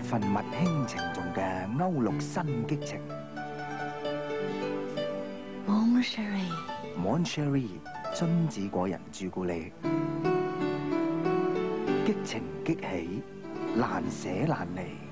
份物輕情重嘅歐陸新激情。Moncherie 榛子果仁朱古力，激情激起，難捨難離。